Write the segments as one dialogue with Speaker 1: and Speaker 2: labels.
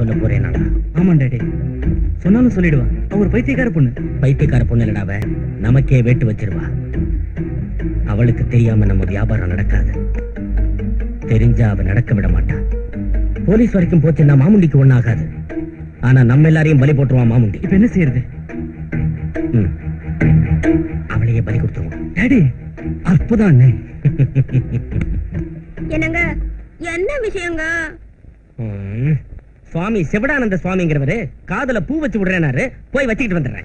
Speaker 1: சொல்ல போறேன் நானா?
Speaker 2: ஆமா டாடி, சொன்னாலும் சொல்லிடுவா. அவ ஒரு பைத்தியக்கார பொண்ணு.
Speaker 1: பைத்தியக்கார பொண்ணு இல்லடாவ, நமக்கே வேட்டு வச்சிருவா. அவளுக்கு தெரியாம நம்ம வியாபாரம் நடக்காது. தெரிஞ்சா அவ நடக்க விட மாட்டா. போலீஸ் வரைக்கும் போச்சுன்னா மாமுண்டிக்கு ஒண்ணாகாது. ஆனா நம்ம எல்லாரையும் பலி போட்டுருவான் மாமுண்டி.
Speaker 2: இப்ப என்ன செய்யறது?
Speaker 1: அவளையே பலி கொடுத்துருவான்.
Speaker 2: டாடி அற்புதம்.
Speaker 3: என்னங்க, என்ன விஷயங்க?
Speaker 1: சுவாமி சிவடானந்த சுவாமிங்கிறவரு காதல பூ வச்சு விடுறேனாரு. போய் வச்சுக்கிட்டு வந்துடுறேன்.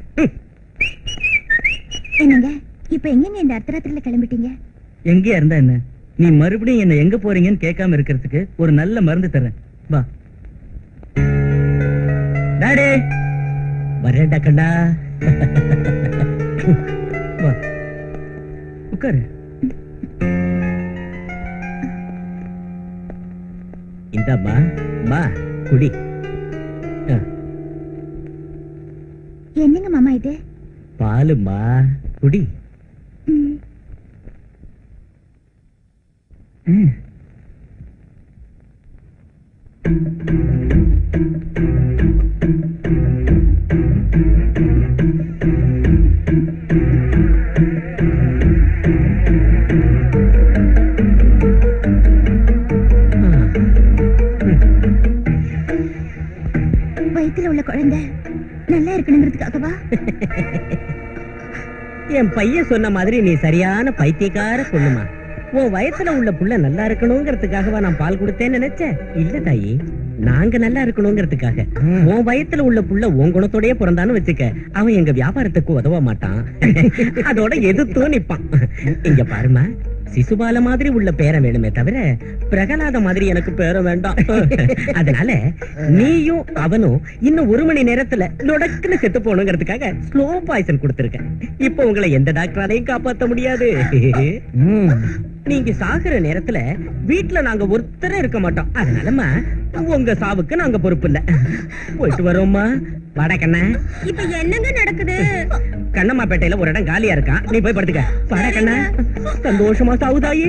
Speaker 3: என்னங்க, இப்ப எங்க இந்த அர்த்தராத்திரில கிளம்பிட்டீங்க?
Speaker 2: எங்கேயா இருந்தா என்ன? நீ மறுபடியும் என்ன எங்க போறீங்கன்னு கேட்காம இருக்கிறதுக்கு ஒரு நல்ல மருந்து தர்றேன். வா டாடி.
Speaker 1: வரேன்டா கண்ணா.
Speaker 2: வா உட்காரு.
Speaker 1: இந்தாம்மா, மா குடி.
Speaker 3: என்னங்க மாமா இது?
Speaker 1: பாலுமா, குடி.
Speaker 3: வயித்துல உள்ள குழந்தை நல்லா இருக்கணுங்கிறதுக்காகவா?
Speaker 1: என் பையன் சொன்ன மாதிரி நீ சரியான பைத்தியக்கார பொண்ணுமா. உன் வயசுல உள்ள புள்ள நல்லா இருக்கணுங்கிறதுக்காகவா நான் பால் கொடுத்தேன்னு நினைச்சேன். இல்ல தாயி, நாங்க நல்லா இருக்கணுங்கிறதுக்காக. உன் வயத்துல உள்ள புள்ள உன் குணத்தோடய பிறந்தான்னு வச்சுக்க, அவன் எங்க வியாபாரத்துக்கு உதவ மாட்டான். அதோட எதிர்த்தும் நிப்பான். இங்க பாருமா, சிசுபால மாதிரி உள்ள பேரை வேணுமே தவிர பிரகலாத மாதிரி எனக்கு பேரம் வேண்டாம். அதனால நீயும் அவனும் இன்னும் 1 மணி நேரத்துல நொடக்குன்னு செத்து போகணுங்கிறதுக்காக ஸ்லோ பாய்சன் கொடுத்திருக்க. இப்ப உங்களை எந்த டாக்டராலையும் காப்பாற்ற முடியாது. நீங்க சாகுற நேரத்துல வீட்டுல நாங்க ஒருத்தரே இருக்க மாட்டோம். அதனாலமா உங்க சாவுக்கு நாங்க பொறுப்பு இல்ல. போயிட்டு வரோம்மா. வாடா கண்ணா.
Speaker 3: இப்ப என்னங்க நடக்குது?
Speaker 1: கண்ணம்மாப்பேட்டையில ஒரு இடம் காலியா இருக்கா, நீ போய் படுத்துக்க. வாடா கண்ணா. சந்தோஷமா சாவுதாயி.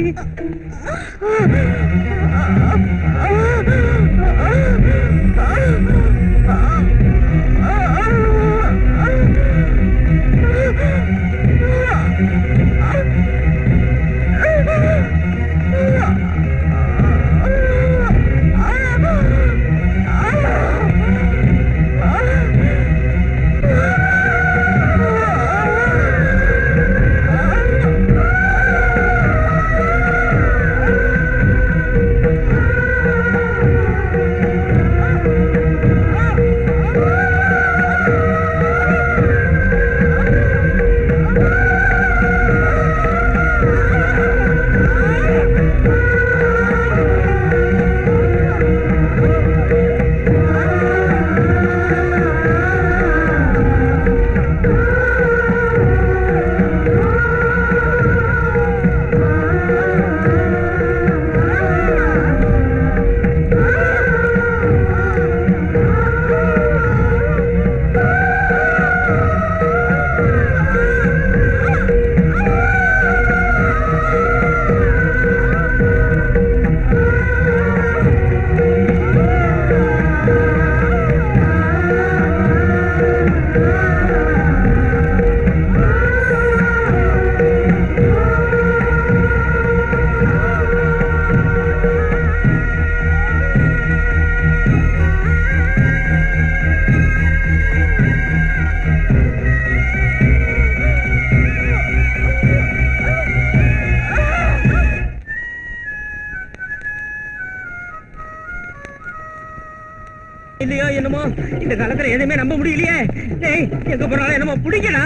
Speaker 1: இல்லையோ என்னமோ இந்த காலத்துல எதுவுமே நம்ப முடியலையே. எங்க போறாலும் என்னமோ பிடிக்கடா.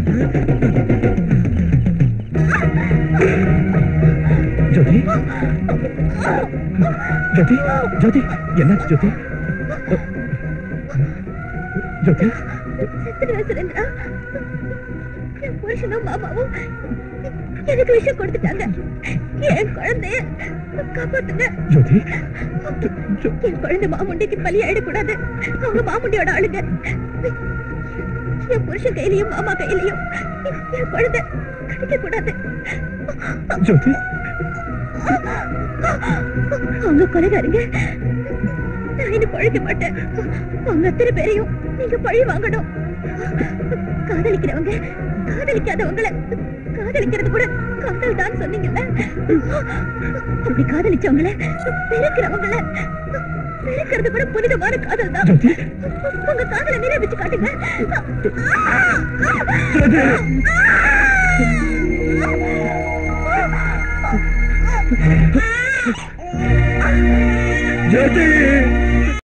Speaker 2: ஜோதி, ஜோதி, ஜோதி, என்னாச்சு ஜோதி? ஜோதி,
Speaker 3: என் புருஷனும் மாமாவும் எனக்கு விஷயம் கொடுத்துட்டாங்க. என் குழந்தைய காப்பாத்துங்க.
Speaker 2: ஜோதி,
Speaker 3: என் குழந்தை மாமுண்டிக்கு பலி ஆயிடக்கூடாது. அவங்க மாமுண்டியோட ஆளுங்க. என் புருஷன் கையிலையும் மாமா கையிலையும் என் குழந்தை கிடைக்க கூடாது.
Speaker 2: ஜோதி,
Speaker 3: அவங்க கொலைகாரங்க. நான் இனி பழிக்க மாட்டேன். உங்க அத்தனை பேரையும் நீங்க பழி வாங்கணும். காதலிக்கிறவங்க காதலிக்காதவங்கள காதலிக்கிறது கூட காதல் தான் சொன்னீங்கல்ல. அப்படி காதலிச்சவங்கள வெறுக்கிறவங்கள வெறுக்கிறது கூட புனிதமான காதல் தான். உங்க காதலை நிரூபிச்சு காட்டுங்க.
Speaker 2: ஜோதி